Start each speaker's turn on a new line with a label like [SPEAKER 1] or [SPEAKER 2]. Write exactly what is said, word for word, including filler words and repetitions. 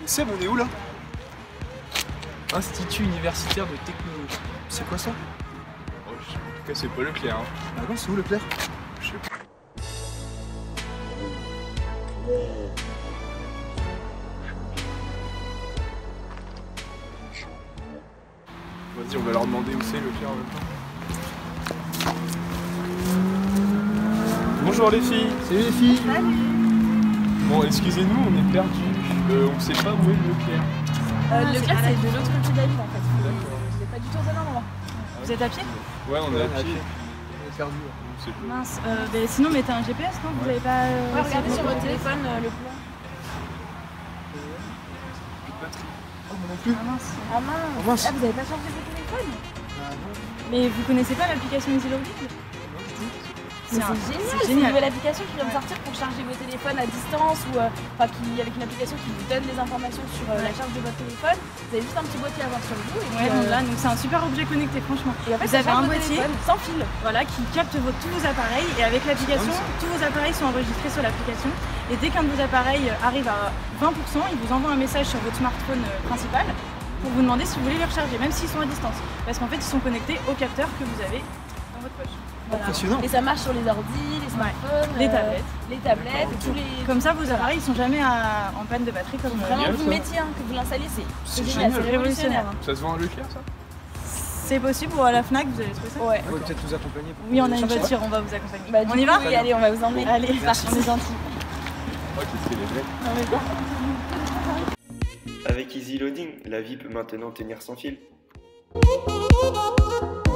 [SPEAKER 1] Seb, on est où là?
[SPEAKER 2] Institut universitaire de technologie.
[SPEAKER 1] C'est quoi ça?
[SPEAKER 2] Oh, je sais pas. En tout cas, c'est pas Leclerc. Hein.
[SPEAKER 1] Ah non, c'est où Leclerc?
[SPEAKER 2] Je sais pas. Vas-y, on va leur demander où c'est Leclerc en même temps. Bonjour les filles.
[SPEAKER 1] Salut les filles.
[SPEAKER 3] Salut.
[SPEAKER 2] Bon, excusez-nous, on est perdus. Euh, on sait pas où est Leclerc.
[SPEAKER 3] Euh, Leclerc, c'est de l'autre côté de la ville en fait.
[SPEAKER 2] D'accord.
[SPEAKER 3] Vous n'êtes pas du tout au bon endroit. Vous êtes à pied?
[SPEAKER 2] Ouais, on est à pied.
[SPEAKER 1] On est perdu.
[SPEAKER 2] On sait pas.
[SPEAKER 3] Mince, euh, bah, sinon mettez un G P S, non? Vous n'avez pas. Euh,
[SPEAKER 4] Ouais, regardez sur votre
[SPEAKER 3] téléphone.
[SPEAKER 4] téléphone euh, le plan.
[SPEAKER 2] Plus de batterie.
[SPEAKER 1] Oh, moi non plus.
[SPEAKER 3] Ah mince.
[SPEAKER 4] Ah mince.
[SPEAKER 1] Oh, mince.
[SPEAKER 4] Ah, vous avez pas chargé votre téléphone?
[SPEAKER 1] Ah non.
[SPEAKER 3] Mais vous connaissez pas l'application EasyLoading?
[SPEAKER 4] C'est
[SPEAKER 3] un-
[SPEAKER 4] génial,
[SPEAKER 3] c'est
[SPEAKER 4] c'est une
[SPEAKER 3] génial.
[SPEAKER 4] nouvelle application qui vient de sortir pour charger vos téléphones à distance ou euh, enfin qui avec une application qui vous donne des informations sur euh, la charge de votre téléphone. Vous avez juste un petit boîtier à avoir sur vous et puis,
[SPEAKER 3] Ouais, donc
[SPEAKER 4] euh,
[SPEAKER 3] là, donc c'est un super objet connecté, franchement.
[SPEAKER 4] et en fait,
[SPEAKER 3] Vous
[SPEAKER 4] ça
[SPEAKER 3] avez
[SPEAKER 4] charge
[SPEAKER 3] un
[SPEAKER 4] votre
[SPEAKER 3] boîtier
[SPEAKER 4] téléphone sans fil.
[SPEAKER 3] voilà, qui capte vos, tous vos appareils et avec l'application, tous vos appareils sont enregistrés sur l'application et dès qu'un de vos appareils arrive à vingt pour cent, il vous envoie un message sur votre smartphone euh, principal pour vous demander si vous voulez les recharger, même s'ils sont à distance. Parce qu'en fait, ils sont connectés au capteur que vous avez dans votre poche. Voilà.
[SPEAKER 1] Impressionnant.
[SPEAKER 4] Et ça marche sur les ordi, les smartphones,
[SPEAKER 3] Les
[SPEAKER 4] euh,
[SPEAKER 3] tablettes.
[SPEAKER 4] les tablettes, et tous les.
[SPEAKER 3] Comme ça, vos appareils, ils sont jamais à- en panne de batterie comme
[SPEAKER 4] Vraiment,
[SPEAKER 2] génial,
[SPEAKER 4] vous
[SPEAKER 2] ça.
[SPEAKER 4] le mettiez, hein, que vous l'installiez, c'est
[SPEAKER 1] C'est
[SPEAKER 4] c'est
[SPEAKER 1] génial.
[SPEAKER 4] génial, c'est révolutionnaire. hein.
[SPEAKER 2] Ça se vend à Leclerc, ça?
[SPEAKER 3] C'est possible ou à la Fnac, vous allez trouver ça?
[SPEAKER 4] Ouais.
[SPEAKER 1] Vous pouvez peut-être nous accompagner. pour
[SPEAKER 3] Oui, on a une
[SPEAKER 1] chercher.
[SPEAKER 3] voiture, on va vous accompagner.
[SPEAKER 4] Bah,
[SPEAKER 3] on
[SPEAKER 4] du
[SPEAKER 3] y
[SPEAKER 4] coup,
[SPEAKER 3] va?
[SPEAKER 4] Oui, allez, on va vous emmener.
[SPEAKER 3] Allez,
[SPEAKER 4] Merci.
[SPEAKER 3] on est gentils.
[SPEAKER 2] Oh, qu'est-ce qu'elle est belle.
[SPEAKER 5] Avec EasyLoading, la vie peut maintenant tenir sans fil.